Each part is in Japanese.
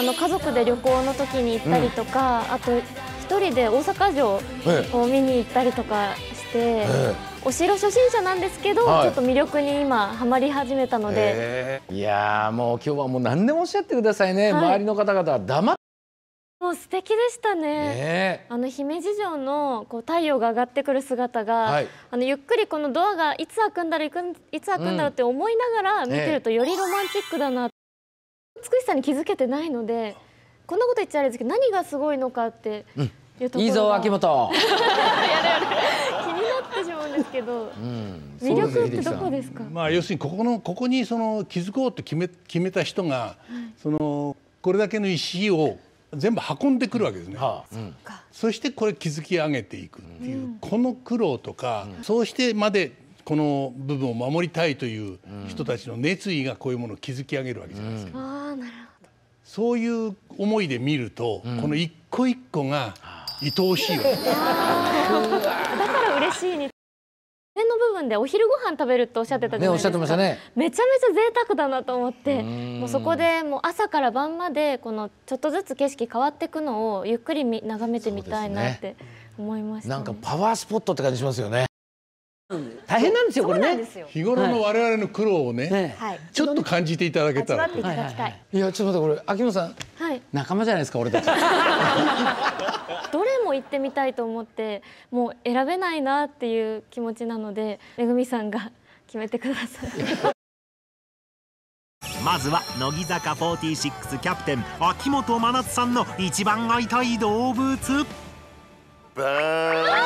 家族で旅行の時に行ったりとか、あと一人で大阪城を見に行ったりとかして、お城初心者なんですけど、ちょっと魅力に今ハマり始めたので、 いやー、もう今日はもう何でもおっしゃってくださいね。周りの方々は黙って。 もう素敵でしたね。姫路城の太陽が上がってくる姿が、ゆっくりこのドアがいつ開くんだろういつ開くんだろうって思いながら見てるとよりロマンチックだな。美しさに気づけてないので、こんなこと言っちゃあれですけど、何がすごいのかっていうところが、いいぞ秋元気になってしまうんですけど、魅力ってどこですか？ まあ要するにここにその気づこうって決めた人が、これだけの石を全部運んでくるわけですね。そしてこれ築き上げていくっていう、この苦労とか、そうしてまでこの部分を守りたいという人たちの熱意がこういうものを築き上げるわけじゃないですか。そういう思いで見ると、この一個一個が愛おしいわけです。だから嬉しいに。上の部分でお昼ご飯食べるっておっしゃってたじゃないですか。おっしゃってましたね。めちゃめちゃ贅沢だなと思って、もうそこでもう朝から晩までこのちょっとずつ景色変わっていくのをゆっくり眺めてみたいなって思いました。 なんかパワースポットって感じしますよね。大変なんですよこれね。 日頃の我々の苦労をね、ちょっと感じていただけたら。いやちょっと待って、これ秋元さん仲間じゃないですか、俺たち。 どれも行ってみたいと思って、もう選べないなっていう気持ちなので、めぐみさんが決めてください。 まずは乃木坂46キャプテン秋元真夏さんの一番会いたい動物。 バーン。さ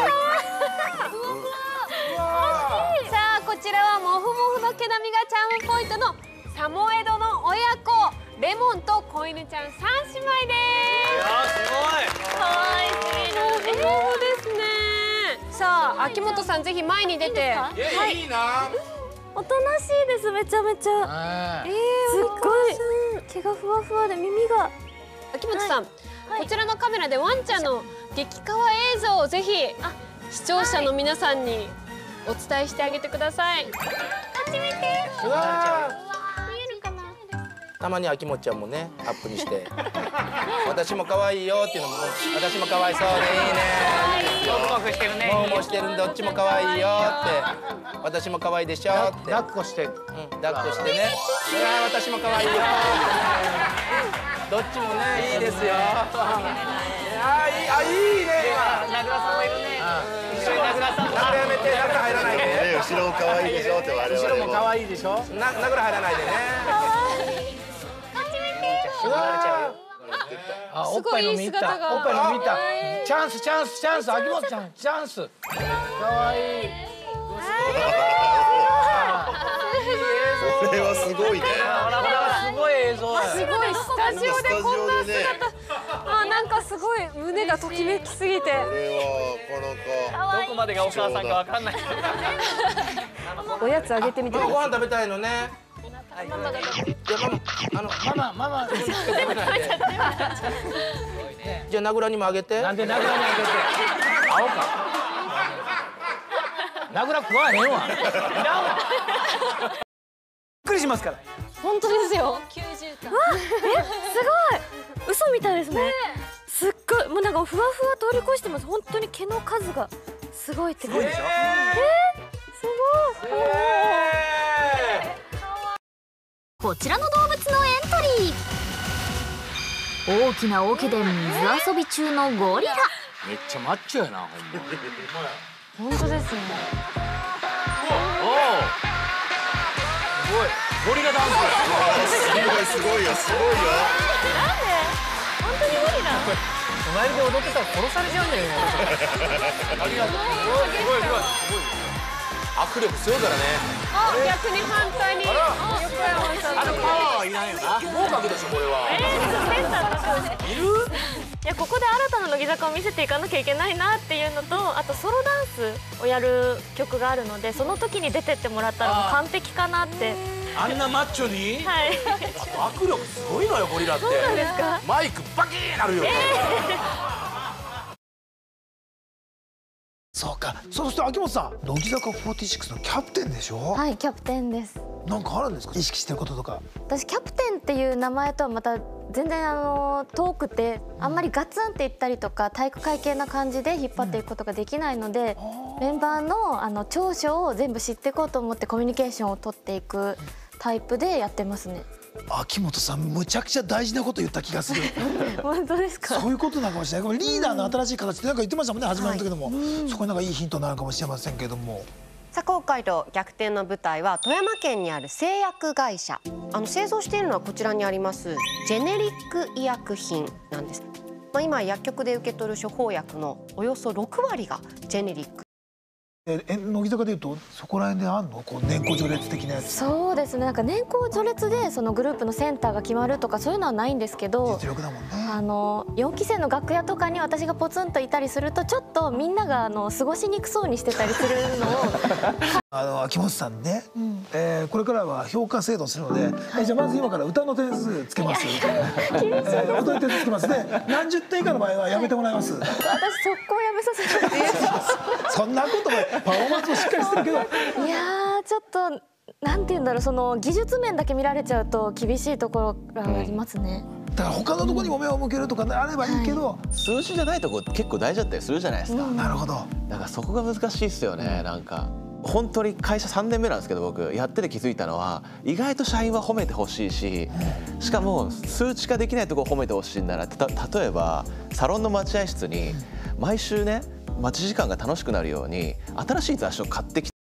あこちらはモフモフの毛並みがチャームポイントのサモエドの親子、レモンと子犬ちゃん3姉妹です。 すごい。 可愛いモフモフですね。さあ秋元さんぜひ前に出て。 いいな。 おとなしいです、めちゃめちゃ。すっごい毛がふわふわで耳が。 秋元さん、こちらのカメラでワンちゃんの激カワ映像をぜひ視聴者の皆さんにお伝えしてあげてください。 初めて。 うわ見えるかな。 たまに秋元ちゃんもねアップにして私も可愛いよっていうのも、私も可愛そうでいいね、 モフモフしてるね、 モフモフしてるんでどっちも可愛いよって、私も可愛いでしょって、 抱っこして、 抱っこしてね、私も可愛いよってね、どっちもねいいですよ。いいね。 名倉さんもいるね。一緒に名倉さん。 名倉やめて、名倉入らないで。 後ろも可愛いでしょって我々も。 後ろも可愛いでしょ。 名倉入らないでね。 おっぱいの見た。おっぱいの見た。チャンスチャンスチャンス、秋元ちゃんチャンス。可愛い。 これはすごいね。 すごい映像。 すごいスタジオでこんな姿。なんかすごい胸がときめきすぎて。これはどこまでがお母さんかわかんない。 おやつあげてみて。 ご飯食べたいのね。 ママが食べて。 ママ。 じゃあ名倉にもあげて。 なんで名倉にあげて。青か。名倉食わへんわ。いらんわ。びっくりしますから。 本当ですよ。すごい。嘘みたいですね。すっごい、もうなんかふわふわ通り越してます。本当に毛の数がすごいって感じ。すごい。 こちらの動物のエントリー。大きな桶で水遊び中のゴリラ。 めっちゃマッチョやな、ほんま。 本当ですね。 すごい。ゴリラダンス。 すごいよ。 なんで？本当にゴリラ？ 隣で踊ってたら殺されちゃうんだよ。ありがとう。すごい。 握力強いからね。 逆に反対に。横山さん。 パワーはいらんよな。合格でしょこれは。 センターいる？いや、ここで新たな乃木坂を見せていかなきゃいけないなっていうのと、あとソロダンスをやる曲があるので、その時に出てってもらったらもう完璧かなって。 あんなマッチョに？ はい。 握力すごいのよゴリラって。 そうなんですか？ マイクバキーンなるよ。 そうか。そうすると秋元さん、乃木坂46のキャプテンでしょ。 はい、キャプテンです。 なんかあるんですか、意識してることとか。 私キャプテンっていう名前とはまた全然遠くて、あんまりガツンって言ったりとか体育会系な感じで引っ張っていくことができないので、メンバーの長所を全部知っていこうと思ってコミュニケーションを取っていくタイプでやってますね。 秋元さん、むちゃくちゃ大事なこと言った気がする。 本当ですか。 そういうことなのかもしれない。これリーダーの新しい形ってなんか言ってましたもんね、始まる時でも。そこになんかいいヒントになるかもしれませんけども。 さあ今回の逆転の舞台は富山県にある製薬会社。製造しているのはこちらにありますジェネリック医薬品なんです。今薬局で受け取る処方薬のおよそ6割がジェネリック。 乃木坂でいうとそこら辺であんの、こう年功序列的なやつ。 そうですね、なんか年功序列でそのグループのセンターが決まるとかそういうのはないんですけど、 実力だもんね。 4期生の楽屋とかに私がポツンといたりするとちょっとみんなが過ごしにくそうにしてたりするのを秋元さんね、これからは評価制度するので、じゃあまず今から歌の点数つけます。歌の点数つけますね。何十点以下の場合はやめてもらいます。 私速攻やめさせてもらいます。 そんなことない。パフォーマンスもしっかりしてるけど。 いやー、ちょっとなんて言うんだろう、その技術面だけ見られちゃうと厳しいところがありますね。 だから他のところにも目を向けるとかあればいいけど、 数字じゃないとこ結構大事だったりするじゃないですか。 なるほど。 だからそこが難しいですよね。なんか本当に会社3年目なんですけど、僕やってて気づいたのは、意外と社員は褒めてほしいし、しかも数値化できないところを褒めてほしいなら、例えばサロンの待合室に毎週ね、待ち時間が楽しくなるように新しい雑誌を買ってきて。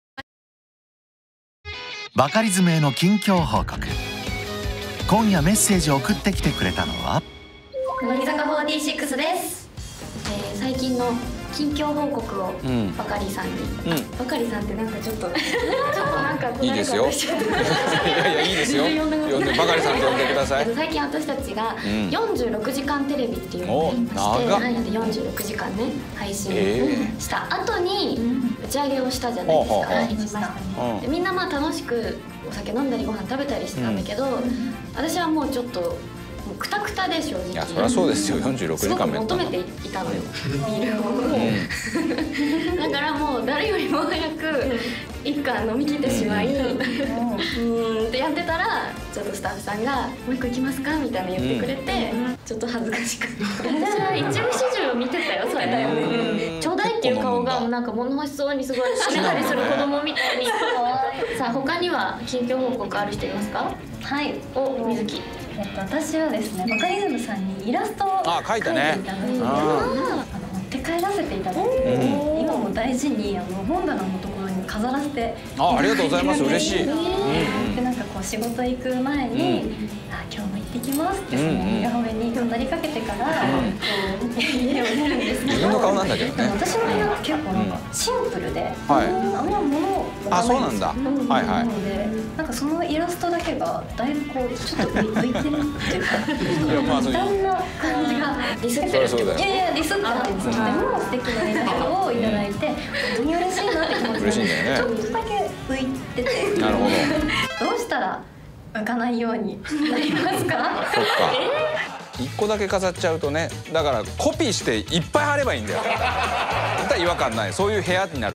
バカリズムへの近況報告。今夜メッセージを送ってきてくれたのは乃木坂46です。最近の近況報告をバカリさんに、バカリさんってなんかちょっとなんかいいですよ。いやいやいいですよ。呼んでバカリさんって呼んでください。 最近私たちが46時間テレビっていうのをやりまして、46時間ね配信した後に打ち上げをしたじゃないですか。でみんなまあ楽しくお酒飲んだりご飯食べたりしてたんだけど、私はもうちょっとクタクタで正直。 いやそりゃそうですよ。46時間目求めていたのよ、ビールを。だからもう誰よりも早く一貫飲み切ってしまい、ってやってたらちょっとスタッフさんが「もう一個行きますか?」みたいな言ってくれて、ちょっと恥ずかしくて。私は一部始終を見てたよ、それだよね。ちょうだいっていう顔がなんか物欲しそうにすごい食べたりする子供みたいに。さあ他には近況報告ある人いますか？はい。お、水木。 私はですね、バカリズムさんにイラストを描いていただいて、持って帰らせていただいて、今も大事に本棚のところに飾らせて。 ありがとうございます。嬉しい。 でなんかこう仕事行く前に今日も行ってきますってその母親に語りかけてから家を出るんですけど、 自分の顔なんだけどね。 私の家は結構なんかシンプルで、あんま物を持たないんですよ。 そうなんだ。はいはい。 なんかそのイラストだけがだいぶこうちょっと浮いてるっていうか、異端な感じがディスってるっていうか、いやいやディスってないんですけど、でも素敵なイラストをいただいて本当に嬉しいなって気持ちで、ちょっとだけ浮いてて、 なるほど。 どうしたら浮かないようになりますか？ そっか。一個だけ飾っちゃうとね、だからコピーしていっぱい貼ればいいんだよ。だったら違和感ない。そういう部屋になる。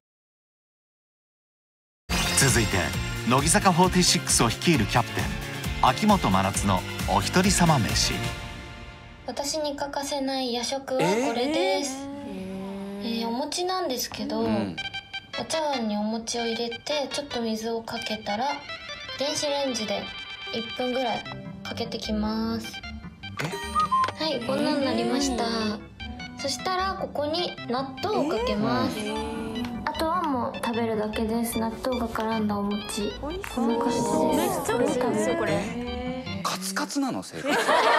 続いて乃木坂46を率いるキャプテン秋元真夏のお一人様飯。 私に欠かせない夜食はこれです。お餅なんですけど、お茶碗にお餅を入れてちょっと水をかけたら電子レンジで1分ぐらいかけてきます。はい、こんなになりました。そしたらここに納豆をかけます。あとはもう食べるだけです。納豆が絡んだお餅、こんな感じです。めっちゃ美味しいですよこれ。 カツカツなの生活。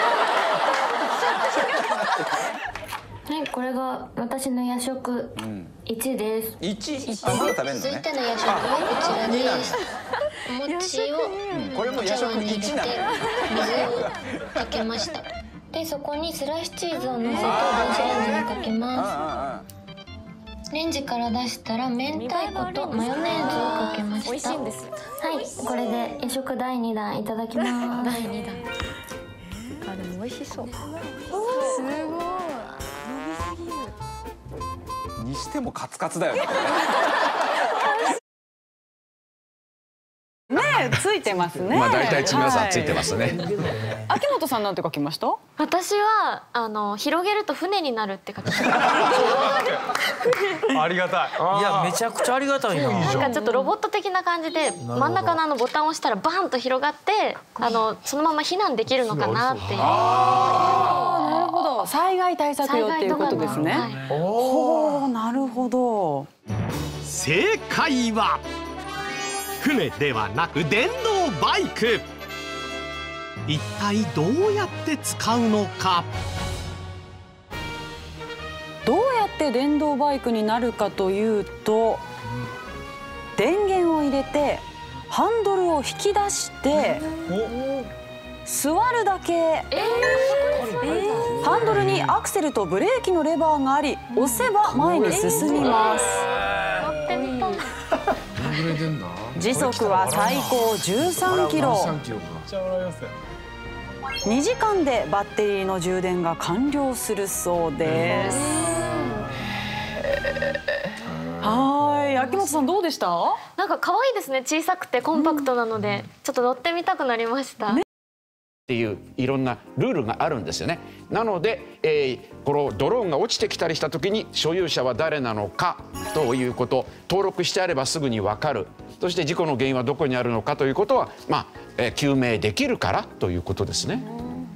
はい、これが私の夜食1です。 1？まだ食べるのね。 続いての夜食はこちらです。お餅をこれも夜食1なの。 水をかけました。でそこにスライスチーズをのせて電子レンジにかけます。レンジから出したら明太子とマヨネーズをかけました。美味しいんです。はい、これで夜食第2弾いただきます。第2弾。あ、でも美味しそう。すごい。 にしてもカツカツだよね。 ねえ、ついてますね。 まあ大体皆さんついてますね。 秋元さんなんて書きました？ 私は広げると船になるって書きました。 ありがたい。いやめちゃくちゃありがたいな。 なんかちょっとロボット的な感じで真ん中のボタンを押したらバーンと広がってそのまま避難できるのかなっていう。 なるほど。災害対策用っていうことですね。おお、なるほど。 正解は船ではなく電動バイク。一体どうやって使うのか。 どうやって電動バイクになるかというと、電源を入れてハンドルを引き出して座るだけ。ハンドルにアクセルとブレーキのレバーがあり、押せば前に進みます。時速は最高13キロ。2時間でバッテリーの充電が完了するそうです。はい、秋元さんどうでした？ なんか可愛いですね。小さくてコンパクトなので、ちょっと乗ってみたくなりました。 っていういろんなルールがあるんですよね。なので、このドローンが落ちてきたりした時に所有者は誰なのかということ、登録してあればすぐに分かる。そして事故の原因はどこにあるのかということは、究明できるからということですね。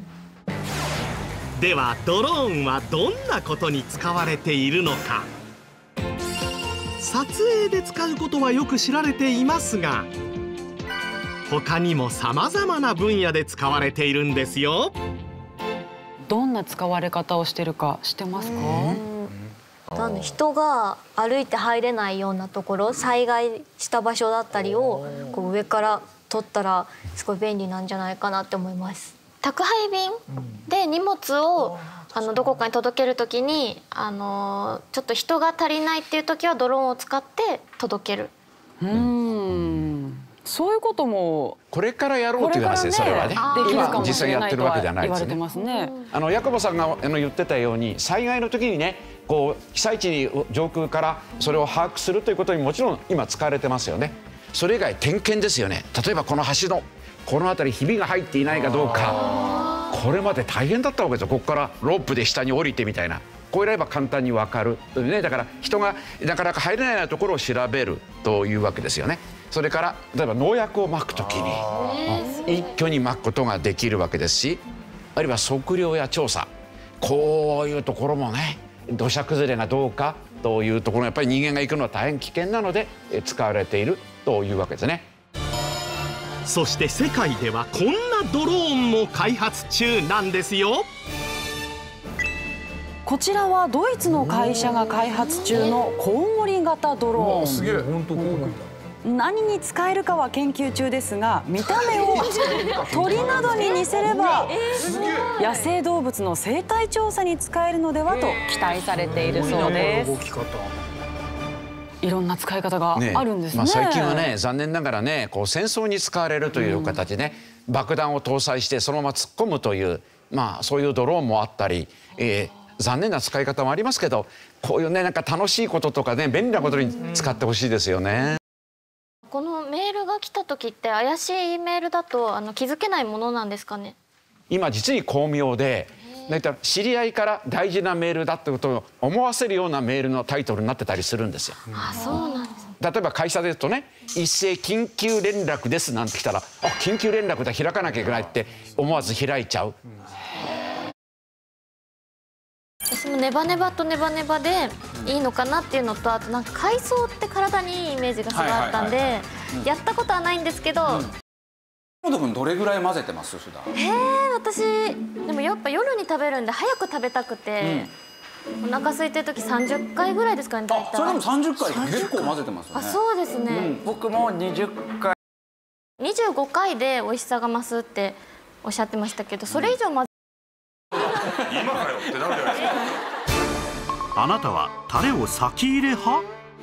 ではドローンはどんなことに使われているのか。撮影で使うことはよく知られていますが、他にも様々な分野で使われているんですよ。 どんな使われ方をしてるか知ってますか？ 人が歩いて入れないようなところ、災害した場所だったりをこう上から撮ったらすごい便利なんじゃないかなって思います。 宅配便で荷物をどこかに届けるときにちょっと人が足りないっていうときはドローンを使って届ける。 そういうこともこれからやろうという話です。それはね、今実際やってるわけじゃないですね。ヤコブさんが言ってたように、災害の時にね、こう被災地に上空からそれを把握するということにもちろん今使われてますよね。それ以外点検ですよね。例えばこの橋のこの辺りひびが入っていないかどうか、これまで大変だったわけですよ。ここからロープで下に降りてみたいな、こうやれば簡単に分かるというね。だから人がなかなか入れないようなところを調べるというわけですよね。それから例えば農薬をまくときに一挙にまくことができるわけですし、あるいは測量や調査、こういうところもね、土砂崩れがどうかというところ、やっぱり人間が行くのは大変危険なので使われているというわけですね。 そして世界ではこんなドローンも開発中なんですよ。 こちらはドイツの会社が開発中のコウモリ型ドローン。 すげえ、本当コウモリだ。 何に使えるかは研究中ですが、見た目を鳥などに似せれば野生動物の生態調査に使えるのではと期待されているそうです。いろんな使い方があるんですね。 最近はね、残念ながらね、こう戦争に使われるという形でね、爆弾を搭載してそのまま突っ込むという、そういうドローンもあったり、残念な使い方もありますけど、こういうね、なんか楽しいこととかね、便利なことに使ってほしいですよね。 このメールが来た時って怪しいメールだと気づけないものなんですかね。 今実に巧妙で、だいたい知り合いから大事なメールだってことを思わせるようなメールのタイトルになってたりするんですよ。 そうなんです。 例えば会社で言うとね、一斉緊急連絡ですなんて来たら、緊急連絡だ、開かなきゃいけないって思わず開いちゃう。 私もネバネバとネバネバでいいのかなっていうのと、あとなんか海藻って体にいいイメージがすごいあったんで、やったことはないんですけど。 本君どれぐらい混ぜてます？普段。 私でもやっぱ夜に食べるんで早く食べたくて、お腹空いてる時30回ぐらいですかね。大体。 それでも30回って結構混ぜてますよね。 そうですね。 僕も20回。 25回で美味しさが増すっておっしゃってましたけど、それ以上混ぜ。 今かよってなるじゃないですか。 あなたはタレを先入れ派？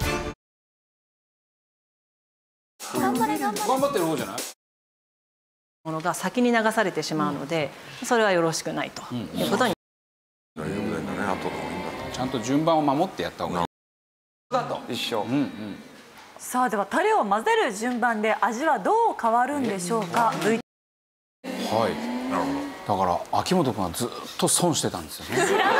頑張れ頑張れ。 頑張ってる方じゃない？ ものが先に流されてしまうので、それはよろしくないということに。 ちゃんと順番を守ってやった方がいい。 一緒。 さあではタレを混ぜる順番で味はどう変わるんでしょうか。 はい。なるほど。だから秋元君はずっと損してたんですよね。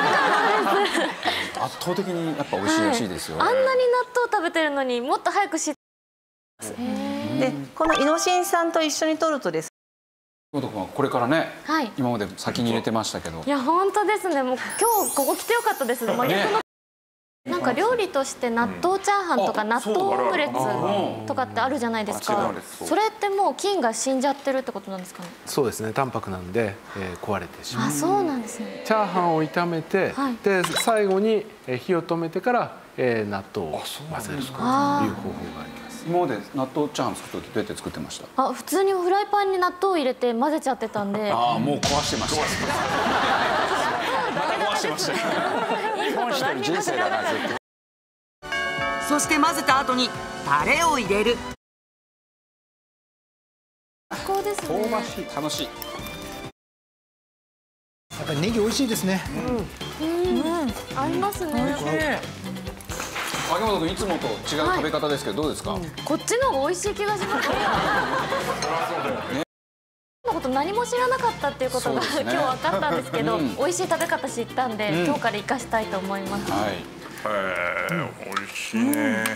圧倒的にやっぱ美味しいらしいですよ。 あんなに納豆食べてるのにもっと早く知っでこのイノシン酸と一緒に摂るとです。 秋元君はこれからね、今まで先に入れてましたけど。 いや本当ですね。もう今日ここ来てよかったです。真逆の。なんか料理として納豆チャーハンとか納豆オムレツとかってあるじゃないですか。それってもう菌が死んじゃってるってことなんですかね。 そうですね。淡白なんで壊れてしまう。 あ、そうなんですね。 チャーハンを炒めて、で最後に火を止めてから納豆を混ぜるという方法があります。 今まで納豆チャーハン作る時どうやって作ってました？ 普通にフライパンに納豆を入れて混ぜちゃってたんで。 もう壊してました。また壊してました。損してる人生だなずっと。 そして混ぜた後にタレを入れる。 最高ですね。 香ばしい。楽しい。 やっぱりネギ美味しいですね。 合いますね。 秋元君いつもと違う食べ方ですけどどうですか？ こっちの方が美味しい気がします。そんなこと何も知らなかったっていうことが今日分かったんですけど、美味しい食べ方知ったんで今日から生かしたいと思います。 美味しいね。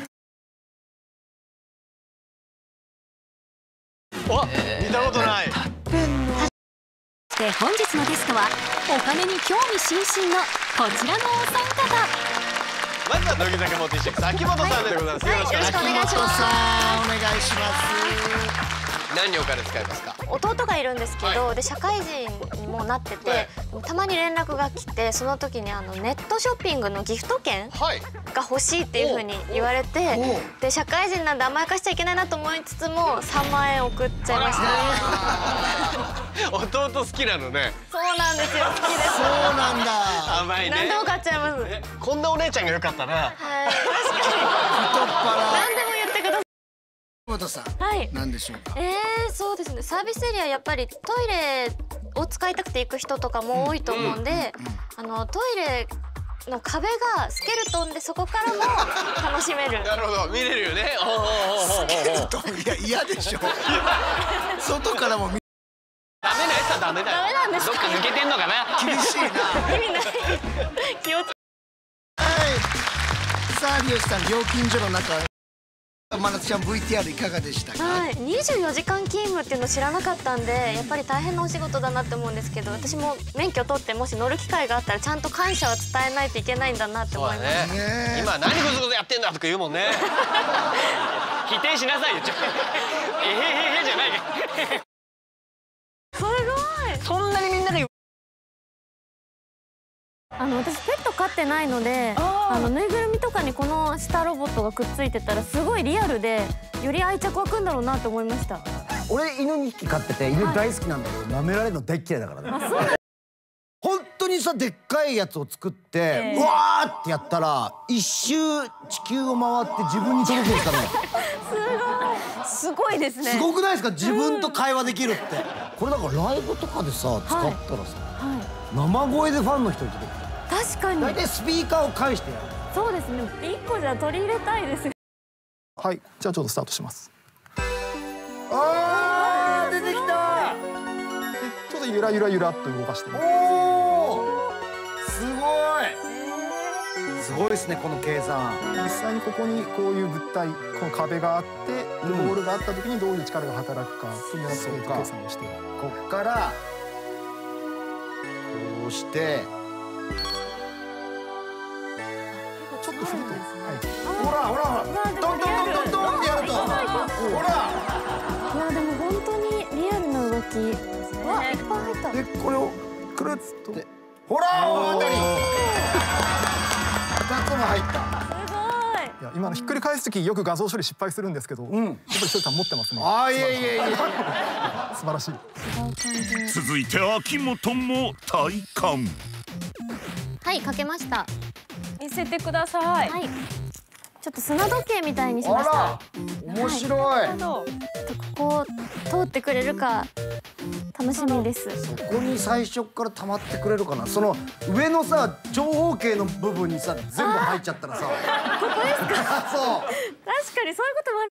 見たことない。 で本日のゲストはお金に興味津々のこちらのお三方。 まずは乃木坂46秋元さんでございます。よろしくお願いします。 お願いします。 何にお金使いますか？ 弟がいるんですけど、で社会人にもなってて、たまに連絡が来て、その時にネットショッピングのギフト券が欲しいっていう風に言われて、で社会人なんで甘やかしちゃいけないなと思いつつも3万円送っちゃいました。 弟好きなのね。 そうなんですよ。好きです。 そうなんだ。 甘いね。 何でも買っちゃいます。 こんなお姉ちゃんが良かったな。 はい。確かに。何でも言ってください。 秋元さん。何でしょうか。 そうですね。サービスエリアやっぱりトイレを使いたくて行く人とかも多いと思うんで、トイレの壁がスケルトンでそこからも楽しめる。 なるほど、見れるよね。 スケルトンいや嫌でしょ。外からもダメなやつはダメだよ。 ダメなんですか。 どっか抜けてんのかな。 厳しいな。 意味ない。気をつけ。 さあ有吉さん、料金所の中。真夏ちゃん VTR いかがでしたか？ 24時間勤務っていうの知らなかったんで、やっぱり大変なお仕事だなって思うんですけど、私も免許取ってもし乗る機会があったらちゃんと感謝は伝えないといけないんだなって思います。 今何グズグズやってんだとか言うもんね。否定しなさいよ。じゃないか。 すごい。 そんなにみんなが言う。 私ペット飼ってないので、ぬいぐるみとかにこの下ロボットがくっついてたらすごいリアルでより愛着湧くんだろうなって思いました。 俺犬2匹飼ってて犬大好きなんだけど、舐められるの大嫌いだからね。本当にさでっかいやつを作ってうわーってやったら一周地球を回って自分に届けるため。 すごいですね。 すごくないですか？自分と会話できるって。これだからライブとかでさ使ったらさ、生声でファンの人に届く。 確かに。 大体スピーカーを返してやる。 そうですね。1個じゃ取り入れたいです。 はい、じゃあちょっとスタートします。 あー出てきた。 ちょっとゆらゆらゆらっと動かしてます。 おお、すごい。すごいですねこの計算。 実際にここにこういう物体、この壁があって、ボールがあった時にどういう力が働くかっていうのを計算をして。 こっからこうして。 ちょっと振ると、 ほらほらほら、トントントントントンってやると、ほら。 いやでも本当にリアルな動き。わ、いっぱい入った。 でこれをくるっと。 ほら大当たり。2つも入った。 すごい。 いや今のひっくり返す時よく画像処理失敗するんですけど、やっぱりひとりさん持ってますね。 ああいえいえいえ。 素晴らしい。 続いて秋元も体感。 はい、かけました。 見せてください。 はい。ちょっと砂時計みたいにしました。 面白い。 ここを通ってくれるか楽しみです。 そこに最初から溜まってくれるかな。その上のさ長方形の部分にさ全部入っちゃったらさ。ここですか。そう。確かにそういうこともある。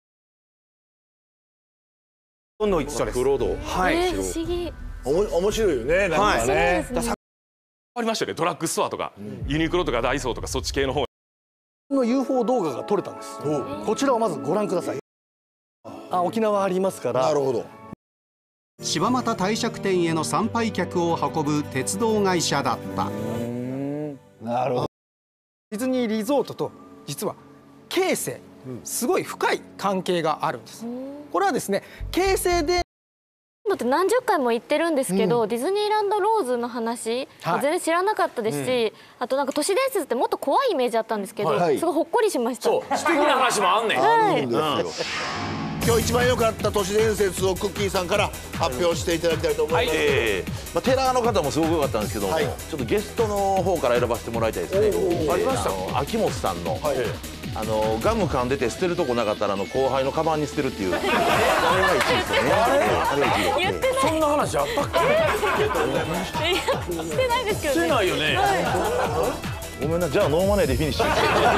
どんどんいってたです。 フロード。 はい。不思議。 面白いよね。なんかね。 ありましたよね。ドラッグストアとかユニクロとかダイソーとかそっち系の方の UFO 動画が撮れたんです。こちらをまずご覧ください。沖縄ありますから。なるほど。 柴又帝釈天への参拝客を運ぶ鉄道会社だった。 なるほど。 ディズニーリゾートと実は京成、すごい深い関係があるんです。これはですね、京成でだって何十回も行ってるんですけど、ディズニーランドローズの話、全然知らなかったですし、あとなんか都市伝説ってもっと怖いイメージあったんですけど、すごいほっこりしました。 そう、素敵な話もあんねん。 あるんですよ。今日一番良かった都市伝説をクッキーさんから発表していただきたいと思います。 テラーの方もすごく良かったんですけども、ちょっとゲストの方から選ばせてもらいたいですね。ありました。秋元さんのガム噛んでて捨てるとこなかったら後輩のカバンに捨てるっていう。あれが1位ですよね。 言ってない。そんな話あったっけ？ してないですけどね。 してないよね。 ごめんな、じゃあノーマネーでフィニッシュ。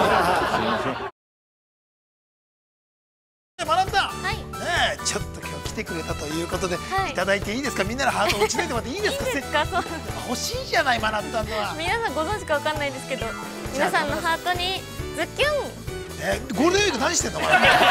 学んだ。ちょっと今日来てくれたということで、いただいていいですか。みんなのハートを打ち抜いてもらっていいですか。 いいですか。そう。 欲しいじゃない学んだのは。 皆さんご存知かわかんないですけど、皆さんのハートにズッキュン。 ゴールデンウィーク何してんの。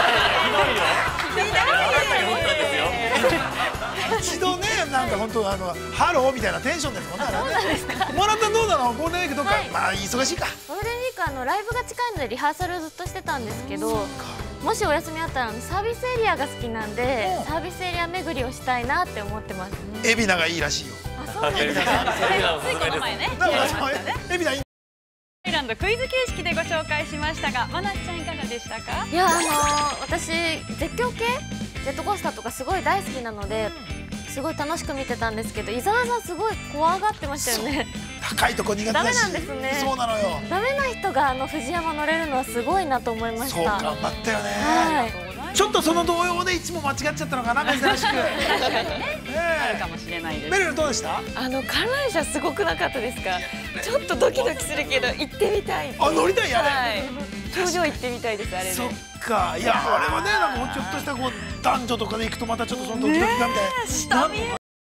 一度ね、なんか本当ハローみたいなテンションですもんね。 そうなんですか。 学んだどうなの。ゴールデンウィークどっか、まあ忙しいか。 ゴールデンウィークライブが近いのでリハーサルずっとしてたんですけど、もしお休みあったらサービスエリアが好きなんで、サービスエリア巡りをしたいなって思ってます。 海老名がいいらしいよ。 あ、そうなんですか。 ついこの前ね。 海老名。 アイランドクイズ形式でご紹介しましたが、まなっちゃんいかがでしたか？ いや、私絶叫系ジェットコースターとかすごい大好きなので、すごい楽しく見てたんですけど、伊沢さんすごい怖がってましたよね。 高いとこ苦手だし。 ダメなんですね。 そうなのよ。 ダメな人が藤山乗れるのはすごいなと思いました。 そう頑張ったよね。ちょっとその動揺でいつも間違っちゃったのかな、珍しく。 あるかもしれないです。 メルルどうでした？ 観覧車すごくなかったですか？ちょっとドキドキするけど行ってみたい。 あ、乗りたいやね。頂上行ってみたいですあれで。 そっか、いやあれはね、なんかちょっとした男女とかで行くとまたちょっとそのドキドキがみたいな。 下見。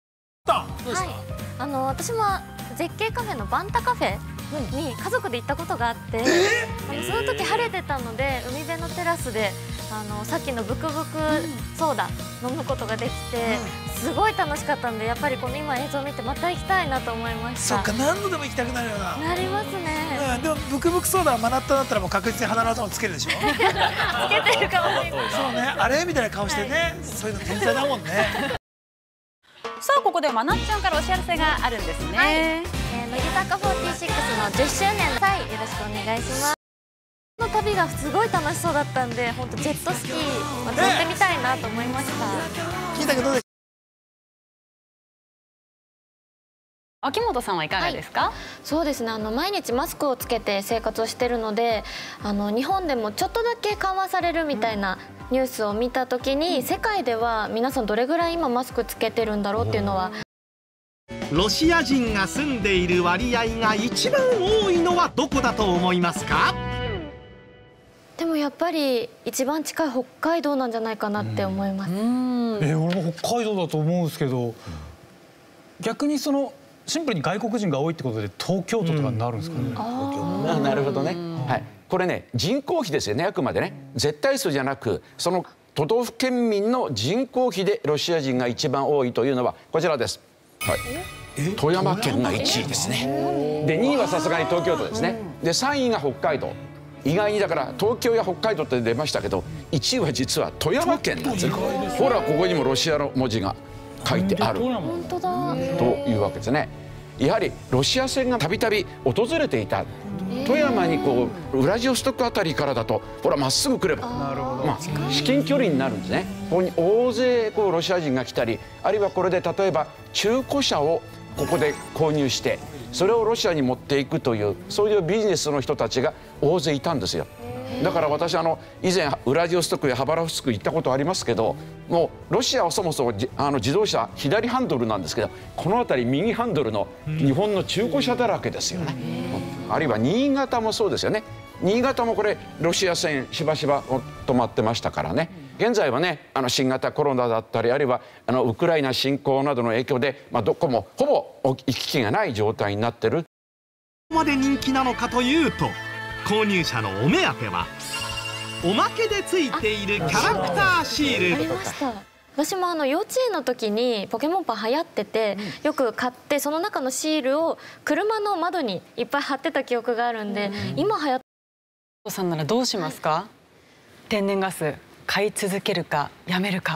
私も絶景カフェのバンタカフェに家族で行ったことがあって、その時晴れてたので海辺のテラスでさっきのブクブクソーダ飲むことができて、すごい楽しかったんで、やっぱりこの今映像を見てまた行きたいなと思いました。 そっか、何度でも行きたくなるよな。 なりますね。 でもブクブクソーダはマナッタだったらもう確実に鼻の頭つけるでしょ。つけてるかもしれない。 そうね、あれみたいな顔してね、そういうの天才だもんね。 さあここでまなっちゃんからお知らせがあるんですね。 乃木坂46の10周年の際、よろしくお願いします。この旅がすごい楽しそうだったんで、本当ジェットスキー乗ってみたいなと思いました。 聞いたけどどうですか？ 秋元さんはいかがですか？ そうですね、毎日マスクをつけて生活をしているので、日本でもちょっとだけ緩和されるみたいなニュースを見た時に、世界では皆さんどれぐらい今マスクつけてるんだろうっていうのは。 ロシア人が住んでいる割合が一番多いのはどこだと思いますか？ でもやっぱり一番近い北海道なんじゃないかなって思います。 俺も北海道だと思うんですけど、逆にシンプルに外国人が多いってことで東京都とかになるんですかね。 なるほどね。はい。これね、人口比ですよね、あくまでね。絶対数じゃなく、その都道府県民の人口比でロシア人が一番多いというのはこちらです。はい。富山県が1位ですね。で2位はさすがに東京都ですね。で3位が北海道。意外にだから東京や北海道って出ましたけど、1位は実は富山県なんですよ。ほらここにもロシアの文字が書いてあるというわけですね。やはりロシア船がたびたび訪れていた。富山にウラジオストクあたりからだとほらまっすぐ来れば至近距離になるんですね。ここに大勢ロシア人が来たり、あるいはこれで例えば中古車をここで購入してそれをロシアに持っていくという、そういうビジネスの人たちが大勢いたんですよ。 だから私以前ウラジオストクやハバロフスク行ったことありますけど、もうロシアはそもそも自動車左ハンドルなんですけど、この辺り右ハンドルの日本の中古車だらけですよね。あるいは新潟もそうですよね。新潟もこれロシア船しばしば止まってましたからね。現在はね新型コロナだったり、あるいはウクライナ侵攻などの影響で、どこもほぼ行き来がない状態になってる。 どこまで人気なのかというと、購入者のお目当てはおまけでついているキャラクターシール。 ありました。私も幼稚園の時にポケモンパン流行ってて、よく買ってその中のシールを車の窓にいっぱい貼ってた記憶があるんで、今流行ってお父さんならどうしますか？天然ガス買い続けるかやめるか。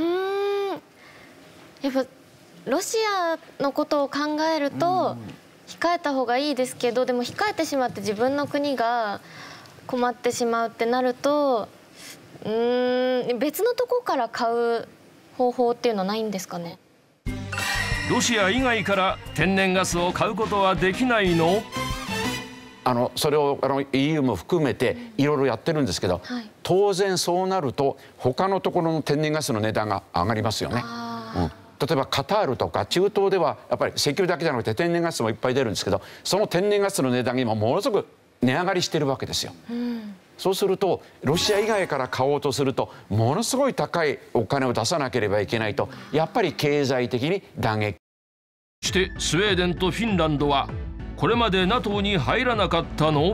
やっぱロシアのことを考えると控えた方がいいですけど、でも控えてしまって自分の国が困ってしまうってなると、別のとこから買う方法っていうのはないんですかね？ ロシア以外から天然ガスを買うことはできないの？ それをEU も含めていろいろやってるんですけど、当然そうなると他のところの天然ガスの値段が上がりますよね。例えばカタールとか中東ではやっぱり石油だけじゃなくて天然ガスもいっぱい出るんですけど、その天然ガスの値段が今ものすごく値上がりしてるわけですよ。そうするとロシア以外から買おうとするとものすごい高いお金を出さなければいけないと、やっぱり経済的に打撃。 そしてスウェーデンとフィンランドはこれまで NATO に入らなかったの？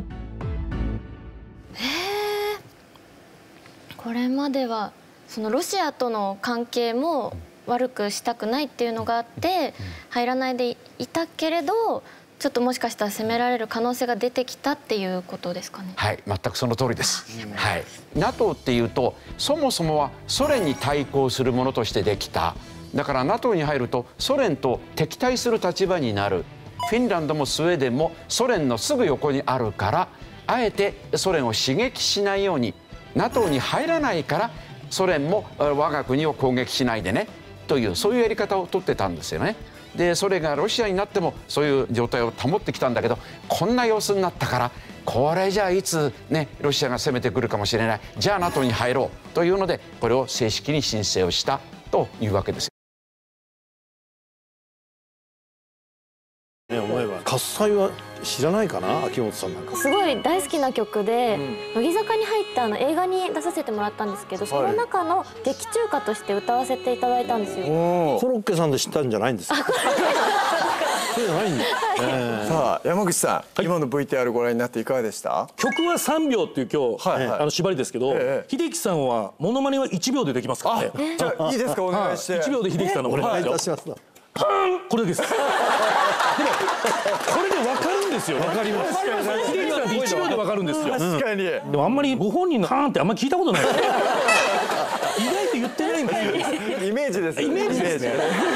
これまではそのロシアとの関係も悪くしたくないっていうのがあって入らないでいたけれど、ちょっともしかしたら攻められる可能性が出てきたっていうことですかね？ はい、全くその通りです。はい、NATO っていうとそもそもはソ連に対抗するものとしてできた。だから NATO に入るとソ連と敵対する立場になる。フィンランドもスウェーデンもソ連のすぐ横にあるから、あえてソ連を刺激しないように NATO に入らないからソ連も我が国を攻撃しないでねという、そういうやり方を取ってたんですよね。でそれがロシアになってもそういう状態を保ってきたんだけど、こんな様子になったからこれじゃあいつねロシアが攻めてくるかもしれない、じゃあ NATO に入ろうというのでこれを正式に申請をしたというわけです。 思えば喝采は知らないかな、秋元さんなんか。 すごい大好きな曲で、乃木坂に入った映画に出させてもらったんですけど、その中の劇中歌として歌わせていただいたんですよ。 コロッケさんで知ったんじゃないんですか？そうじゃないんだ。 さあ山口さん、今の VTR ご覧になっていかがでした？ 曲は3秒っていう今日縛りですけど、秀樹さんはモノマネは1秒でできますからね。 じゃあいいですか、お願いして。 1秒で秀樹さんのお願いいたします。これだけです。でもこれで分かるんですよね。分かります。秀樹さんって1秒で分かるんですよ。 確かに。 でもあんまりご本人のカーンってあんまり聞いたことない。意外と言ってないんですよ。 イメージです。イメージですね。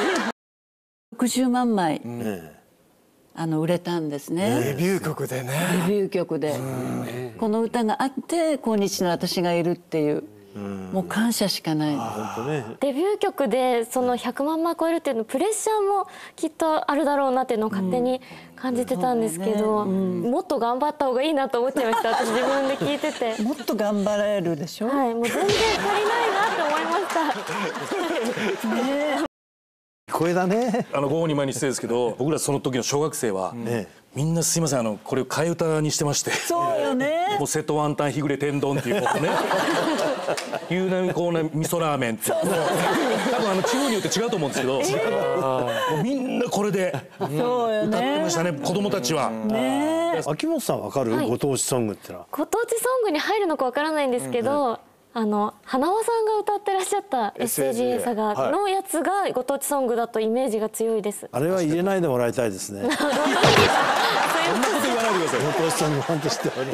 60万枚売れたんですね。 デビュー曲でね。 デビュー曲でこの歌があって今日の私がいるっていう。もう感謝しかない。 デビュー曲でその100万枚超えるっていうのプレッシャーもきっとあるだろうなっていうのを勝手に感じてたんですけど、もっと頑張った方がいいなと思っちゃいました。私自分で聞いてて。 もっと頑張れるでしょ。 はい、もう全然足りないなって思いました。 ね。 声だね。 ご本人前に失礼ですけど、僕らその時の小学生はみんなすいませんこれを替え歌にしてまして。 そうよね。 もう瀬戸ワンタン日暮れ天丼っていうことね。牛並こうね味噌ラーメンって。多分地方によって違うと思うんですけど、もうみんなこれで歌ってましたね。子供たちは。 秋元さんわかる？ご当地ソングってのは。 ご当地ソングに入るのかわからないんですけど。花輪さんが歌ってらっしゃったSAGA サガのやつがご当地ソングだとイメージが強いです。 あれは入れないでもらいたいですね。そんなこと言わないでください。ご当地ソングファンとしてはね。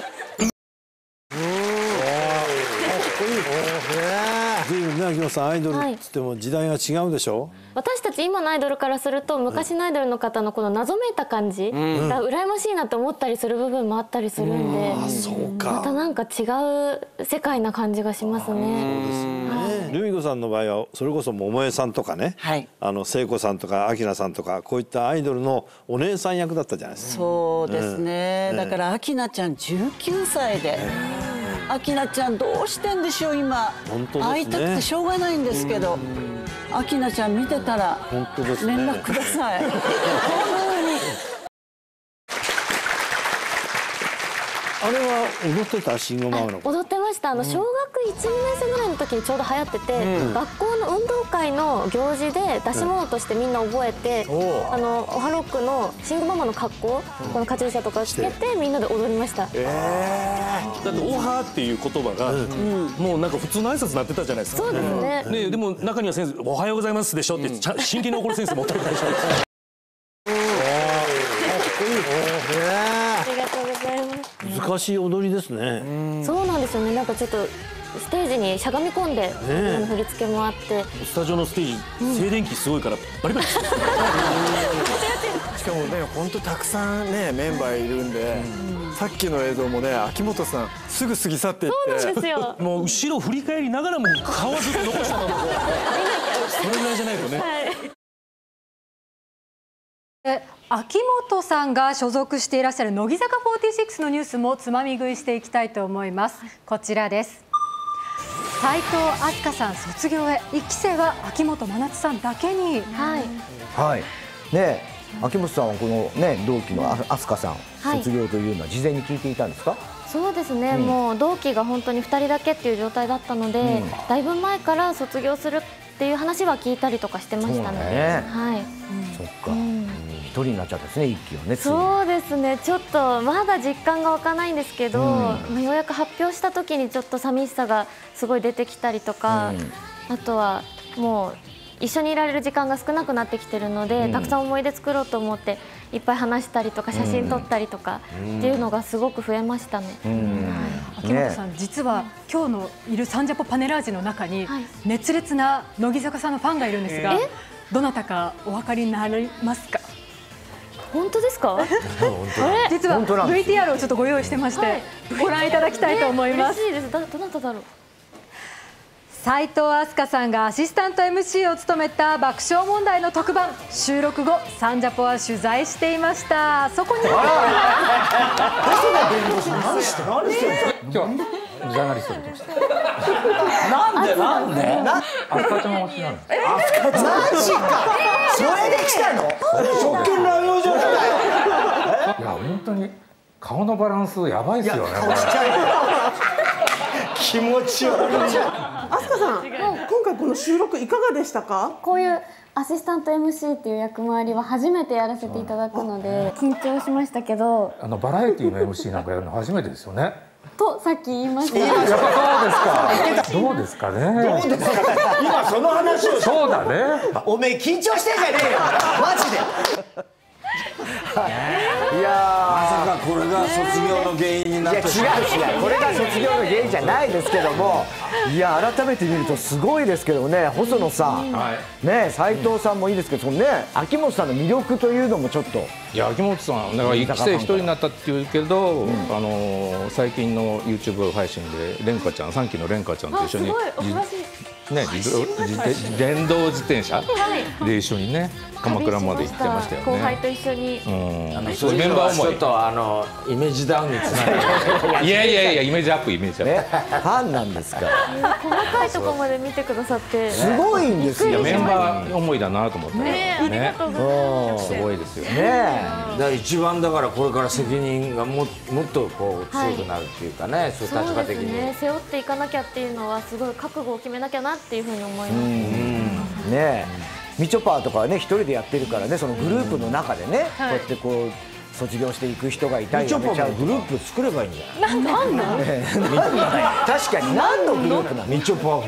随分ね、秋元さんアイドルって言っても時代が違うでしょ。 私たち今のアイドルからすると昔のアイドルの方のこの謎めいた感じが羨ましいなと思ったりする部分もあったりするんで、またなんか違う世界な感じがしますね。 ルミ子さんの場合はそれこそ桃江さんとかね、聖子さんとか明菜さんとかこういったアイドルのお姉さん役だったじゃないですか。 そうですね。だから明菜ちゃん19歳で明菜ちゃんどうしてんでしょう今。 本当ですね。 会いたくてしょうがないんですけど、明菜ちゃん見てたら本当ですね。 連絡ください。 あれは踊ってた慎吾ママの子。 踊ってました。小学1、2年生ぐらいの時にちょうど流行ってて、学校の運動会の行事で出し物としてみんな覚えて、オハロックの慎吾ママの格好、このカチューシャとかつけてみんなで踊りました。だってオハっていう言葉がもうなんか普通の挨拶になってたじゃないですか。 そうですね。 でも中には先生おはようございますでしょって真剣に怒る先生もおったりとかして。 難しい踊りですね。 そうなんですよね。なんかちょっとステージにしゃがみ込んで振り付けもあって、 スタジオのステージ静電気すごいからバリバリしかもね本当たくさんねメンバーいるんで、さっきの映像もね秋元さんすぐ過ぎ去っていって、 そうなんですよ。 もう後ろ振り返りながらも顔はずっと残したままそれぐらいじゃないとね。 秋元さんが所属していらっしゃる乃木坂46のニュースもつまみ食いしていきたいと思います。こちらです。齋藤飛鳥さん卒業へ、1期生は秋元真夏さんだけに。 はいね、秋元さんはこのね同期の飛鳥さん卒業というのは事前に聞いていたんですか？ そうですね、もう同期が本当に2人だけっていう状態だったので、だいぶ前から卒業するっていう話は聞いたりとかしてましたね。はい。 そっか。一人になっちゃったですね、一期はね。 そうですね、ちょっとまだ実感が湧かないんですけど、ようやく発表した時にちょっと寂しさがすごい出てきたりとか、あとはもう一緒にいられる時間が少なくなってきてるので、たくさん思い出作ろうと思っていっぱい話したりとか写真撮ったりとかっていうのがすごく増えましたね。 秋元さん、実は今日のいるサンジャポパネラージの中に熱烈な乃木坂さんのファンがいるんですが、どなたかお分かりになりますか？ 本当ですか？ 実は VTR をちょっとご用意してまして、ご覧いただきたいと思います。 嬉しいです。どなただろう？ 齋藤飛鳥さんがアシスタント MC を務めた爆笑問題の特番、収録後サンジャポは取材していました。そこに今日ジャーナリストに来ました。 なんで？ アスカちゃん推しなんです。 マジか。それで来たの？職権乱用じゃない。 いや本当に顔のバランスやばいですよね。 気持ち悪い。 飛鳥さん、今回この収録いかがでしたか？ こういうアシスタント MC っていう役回りは初めてやらせていただくので緊張しましたけど、 バラエティの MC なんかやるの初めてですよね。 とさっき言いました。 やっぱそうですか。どうですかね。 どうですか。今その話を。 そうだね。 おめえ緊張してんじゃねえよ。マジで。いやまさかこれが卒業の原因になって。 いや違うこれが卒業の原因じゃないですけども、いや改めて見るとすごいですけどね、細野さん、ね斉藤さんもいいですけど、そのね秋元さんの魅力というのもちょっと。 いや秋元さんだから1期生1人になったっていうけど、最近の YouTube 配信でレンカちゃん、3期のレンカちゃんと一緒にね電動自転車で一緒にね鎌倉まで行ってましたよね。 後輩と一緒に。 そういうのはちょっとイメージダウンにつながる。 いやイメージアップイメージアップ。 ファンなんですか。 細かいところまで見てくださってすごいんですよ。 メンバー思いだなと思ってね。ありがとうございます。 すごいですよね。 だから一番だからこれから責任がもっとこう強くなるっていうかね、そういう立場的に。 そうですね。背負っていかなきゃっていうのはすごい覚悟を決めなきゃなっていうふうに思います。 ね。みちょぱとかはね一人でやってるからね、そのグループの中でね、こうやってこう卒業していく人がいたり、 みちょぱもグループ作ればいいんじゃない？ なん確かに何のグループなの？ みちょぱ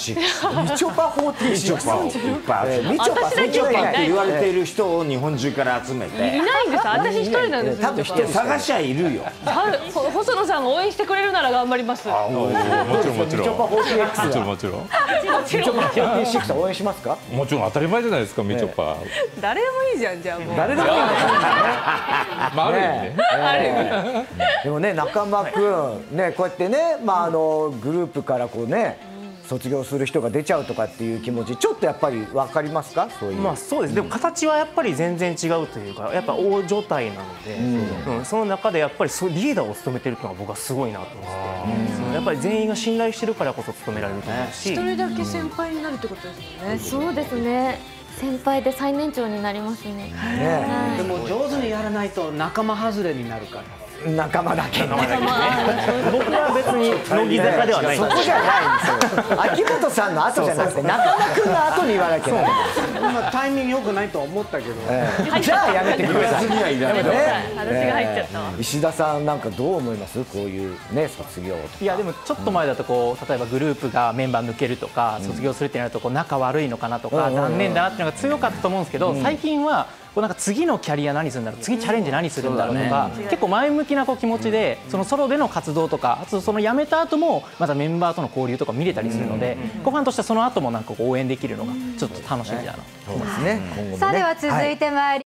46。 みちょぱ46。 みちょぱをいっぱい集めて、みちょぱって言われている人を日本中から集めて。 いないんです。私一人なんですよ。 多分探しゃいるよ。 細野さんが応援してくれるなら頑張ります。 もちろんもちろん。 みちょぱ46。 もちろん。 みちょぱ46応援しますか？ もちろん当たり前じゃないですか、みちょぱ。 誰でもいいじゃん、じゃあもう。 誰でもいいんある意味ね。 でもね中間くんねこうやってねグループからこうね卒業する人が出ちゃうとかっていう気持ちちょっとやっぱり分かりますか？そういう。 まあそうです。でも形はやっぱり全然違うというか、やっぱ大所帯なので、その中でやっぱりリーダーを務めてるっていうのが僕はすごいなと思って、やっぱり全員が信頼してるからこそ務められると思うし、 一人だけ先輩になるってことですもんね。 そうですね。先輩で最年長になりますね。 でも上手にやらないと仲間外れになるから。 仲間だけ。 僕は別に乃木坂ではない。 そこじゃないんですよ。秋元さんの後じゃなくて中間君の後に言わなきゃいけない。 今タイミング良くないと思ったけど。 じゃあやめてください。 私が入っちゃったわ。 石田さんなんかどう思います？こういうね卒業。 いやでもちょっと前だとこう例えばグループがメンバー抜けるとか卒業するってなるとこう仲悪いのかなとか残念だなっていうのが強かったと思うんですけど、最近はなんか次のキャリア何するんだろう、次チャレンジ何するんだろうとか、結構前向きな気持ちでそのソロでの活動とか、あとその辞めた後もまたメンバーとの交流とか見れたりするので、ファンとしてはその後もなんか応援できるのがちょっと楽しみだなと思いますね。 さあでは続いて参り